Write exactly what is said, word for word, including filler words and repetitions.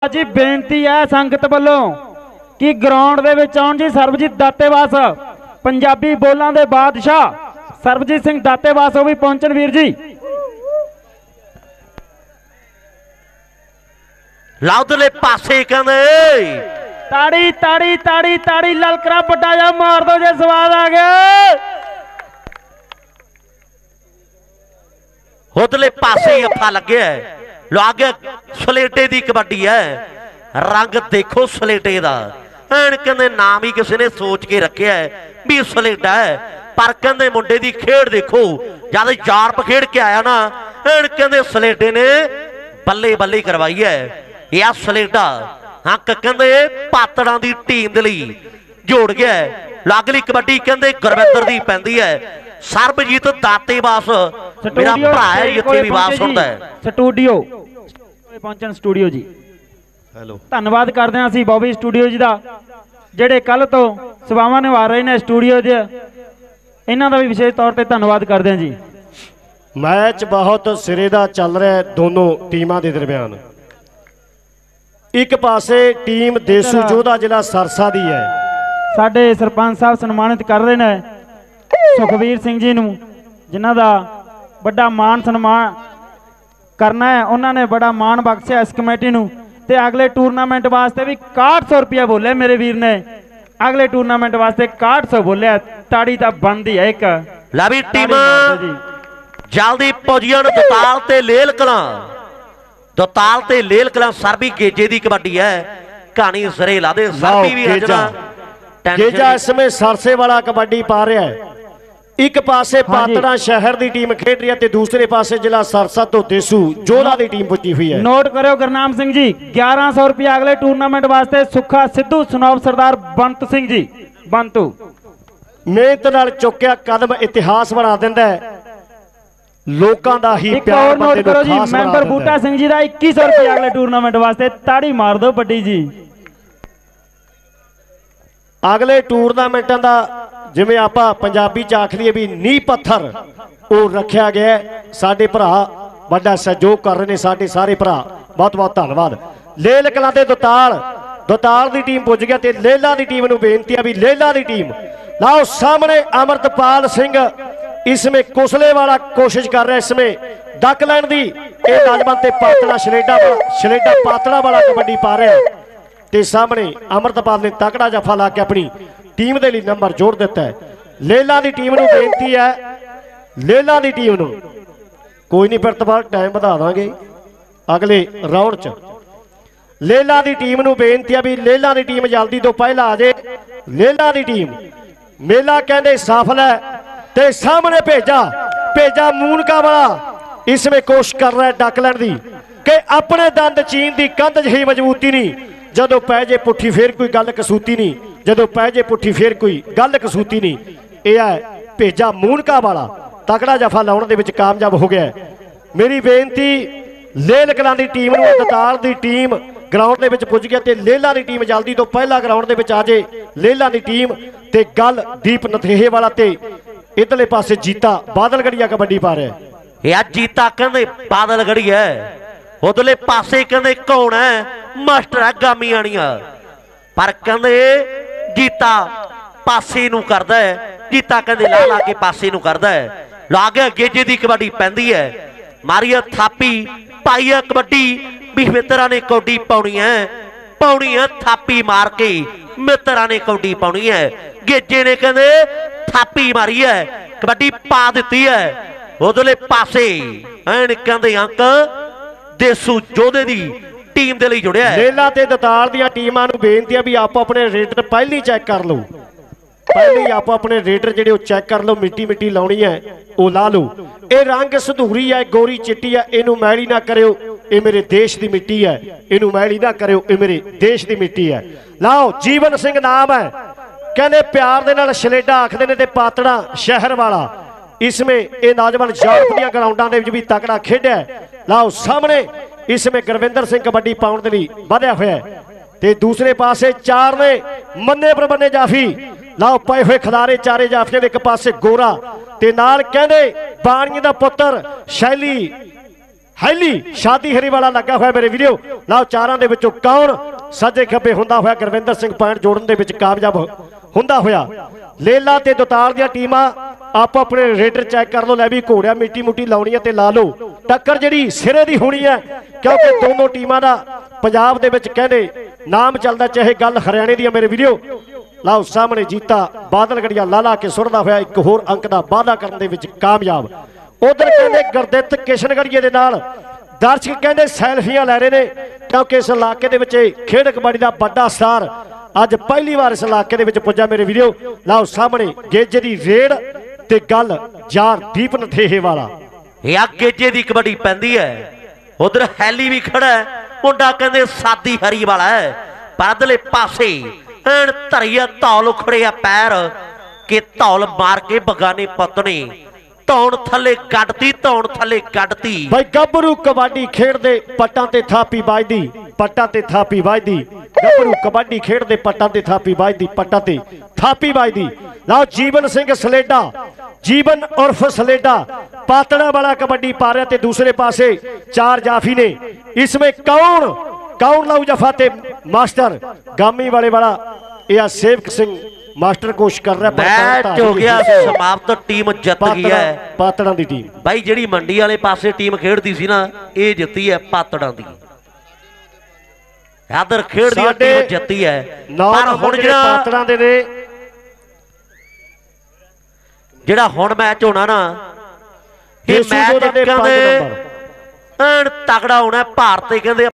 जी बेनती है संगत वालों कि ग्राउंड दे विच आउण जी सरबजीत दातेवास पंजाबी बोलां दे बादशाह सरबजीत सिंह दातेवास वो भी पहुंचन वीर जी। लाउदले पासे कहंदे ताड़ी ताड़ी ताड़ी ताड़ी ललकरा पटाया मार दो जे स्वाद आ गया। उधरले पासे ही अफा लगे है लो आगे सलेटे दी कबड्डी है रंग देखो सलेटे दा एन कहंदे नाम ही किसी ने सोच के रखे है भी सलेटा है पर कहंदे मुंडे दी खेड़ देखो जद जारप खेड़ के आया ना एन कहंदे सलेटे ने बल्ले बल्ले करवाई है या सलेटा हाँ कहंदे पातड़ां दी टीम दे लई जोड़ गया है। अगली कबड्डी कहंदे गुरविंदर दी पैंदी है सरबजीत दातेवास मेरा भरा है जिथे भी वास होता है स्टूडियो पहुंचन स्टूडियो जी हेलो धन्यवाद करते हैं असीं बॉबी स्टूडियो जी का जेडे कल तो सेवावां निभा रहे हैं स्टूडियो च इन्हां दा भी विशेष तौर पर धन्यवाद करते हैं जी। मैच बहुत सिरे दा चल रहा है दोनों टीमां दे दरम्यान। एक पासे टीम देसू जोधा जिला सरसा दी है साडे सरपंच साहब सन्मानित कर रहे हैं सुखवीर सिंह जी नूं जिन्हां दा बड़ा मान सन्मान करना है उन्होंने बड़ा मान बख्शिया इस कमेटी नूं ते अगले टूरनामेंट वास्ते भी इकाहठ सौ रुपया बोले मेरे वीर ने अगले टूरनामेंट वास्ते इकाहठ सौ बोलिया ताड़ी तां बनदी है एक लवी टीम जल्दी पोजियन दताल ते लेल कलां दताल ते लेल कलां सरबी गेजे दी कबड्डी है कहानी सरे ला दे सरबी भी रजना गेजा इसमें सरसे वाला कबड्डी पा रहा है। एक पासे पातड़ा शहर की टीम खेड रही है दूसरे पासे जिला सरसा तो देसू जोधा की टीम पुजी हुई है। नोट करो गुरनाम सिंह जी ग्यारह सौ रुपया अगले टूरनामेंट वास्ते सुखा सिद्धू सुनौब सरदार बंत सिंह जी बंतू मेहनत नाल चुक्या कदम इतिहास बना दिंदा है लोकां दा ही प्यार नोट करो जी मैंबर बूटा सिंह जी का इक्की सौ रुपया अगले टूरनामेंट वास्ते ताड़ी मार दो बड्डी जी। अगले टूरनामेंटां दा जिवें आपां पंजाबी च आख लईए भी नींह पत्थर वो रखा गया साडे भरा बड़ा सहयोग कर रहे हैं साडे सारे भरा बहुत बहुत धन्यवाद। लेल कलां दे दोताल दोताल की टीम पुज गया ते लेला की टीम नूं बेनती है भी लेला की टीम लाओ सामने अमृतपाल सिंह इसमें कुसले वाला कोशिश कर रहा है इसमें डक लैन दी ए नाजमन ते पातड़ा शलेडा शलेडा पातड़ा वाला कबड्डी पा रहे हैं ते सामने अमृतपाल ने तगड़ा जफा ला के अपनी टीम के लिए नंबर जोड़ दिता है। लेला की टीम नूं बेनती है लेला की टीम नूं कोई नहीं फिर तो टाइम बढ़ा देंगे अगले राउंड च लेला की टीम नूं बेनती है भी लेला की टीम जल्दी तो पहला आ जाए। लेला की टीम मेला कहते सफल है ते सामने भेजा भेजा मूनका वाला इसमें कोशिश कर रहा है डकलैंड दी कि अपने दंद चीन की कंध जही मजबूती नहीं जदों पै जे पुठी फिर कोई गल कसूती नहीं जदों पै जे पुठी फिर कोई गल कसूती नहीं। यह है भेजा मूनका वाला तगड़ा जफा लाने दे विच कामयाब हो गया। मेरी बेनती लेल कलां दी टीम नूं दताल दी टीम ग्राउंड दे विच पुज गया ते लेला दी टीम जल्दी तो पहला ग्राउंड दे विच आ जाए। लेला दी टीम ते गल दीप नथेहे वाला ते इधरले पासे जीता बादलगढ़िया कबड्डी पा रहा है यार जीता कहंदे बादलगढ़ी है उधरले पासे कहंदे कौन है मास्टर है गामी आनिया पर कहंदे जीता पासे नूं करदा है जीता कहंदे ला ला के पासे नूं करदा है ला गया गेजे दी कबड्डी पैंदी है मारिया थापी पाई है कबड्डी भी मित्रा ने कौडी पाउनी है पाउनी है थापी मार के मित्रा ने कौडी पाउनी है गेजे ने कहंदे थापी मारी है कबड्डी पा दी है उधरले पासे एन कहंदे अंक देसू जोधे दी टीम दे लई जुड़िया है। लेला ते दताल दी टीमां नूं बेनती है भी आपो अपने रेडर पहले चेक कर लो पहले ही आपो अपने रेडर जिहड़े वो चेक कर लो मिट्टी मिट्टी लाउणी है वो ला लो। ये रंग संधूरी है गोरी चिट्टी है इनू मैली ना करो ये मेरे देश की मिट्टी है इनू मैली ना करो ये मेरे देश की मिट्टी है। लाओ जीवन सिंह नाम है कहने प्यार दे नाल शलेडा आखदे ने ते पातड़ा शहर वाला इसमें ये नौजवान यूरोप दी ग्राउंडां दे विच भी तगड़ा खेडिया। लाओ सामने इसमें गुरविंदर सिंह कबड्डी पाउण दे लई वधिया होया ते दूसरे पासे चार ने मन्ने प्रबन्ने जाफी लाओ पाए हुए खिलारे चारे जाफियां एक पासे गोरा ते नाल कहंदे बाणीए दा पुत्तर शैली हैली शादी हरी वाला लगा हुआ मेरे वीडियो। लाओ चारां दे विचों कौन सज्जे खब्बे हुंदा होया गुरविंदर सिंह पॉइंट जोड़न दे विच कामयाब हुंदा होया। लेला ते दुताल दियां टीमां आपो अपने रेडर चैक कर लो। लै भी घोड़िया मिट्टी मुट्टी लाउणी है ते ला लो। टक्कर जिहड़ी सिरे दी होनी है क्योंकि दोनों टीमां दा पंजाब दे विच कहंदे नाम चलदा, चाहे गल हरियाणे दी मेरे वीडियो। लाओ सामने जीता बादलगढ़िया लाला के सुरदा होया एक होर अंक दा वादा करन दे विच कामयाब। उधर कहते गुरदित किशनगढ़िए दे नाल दर्शक कहते सैल्फियां लै रहे ने क्योंकि इस इलाके दे विच खेड कबड्डी दा बड़ा स्टार अज पहली बार इस इलाके दे विच पुज्जा मेरे वीडियो। लाओ सामने गेजे दी रेड ते गल जार दीप नठेहे वाला या गेजे दी कबड्डी पैंदी है। उधर हैली भी खड़ा है, मुंडा कहते सादी हरी वाला है। बदले पासे एन धरिया धौल उखड़े आ पैर के धौल मार के बगाने पतने धौन थले गड्डती धौन थले गड्डती। भाई गभरू कबड्डी खेडदे पट्टां ते थापी वजदी पट्टां ते थापी वजदी। गभरू कबड्डी खेडदे पट्टां ते थापी वजदी पट्टां ते थापी वजदी। लाओ जीवन सिंह सलेडा जीवन उर्फ सलेडा पातड़ा वाला कबड्डी पा रहा ते दूसरे पासे चार जाफी ने। इसमें कौन कौन लाऊ जफा ते मास्टर गामी वाले वाला या सेवक सिंह मास्टर कोशिश कर रहा है। मैच हो गया समाप्त, टीम जित गई है पातड़ा दी टीम। भाई जिहड़ी मंडी वाले पासे टीम खेडदी सी ना ये जित्ती है पातड़ा दी। इधर खेडदी टीम जित्ती है पर हुण जिहड़ा पातड़ा दे ने जिहड़ा हुण मैच होना ना ये मैच कहंदे एन तगड़ा होना। भारत कहंदे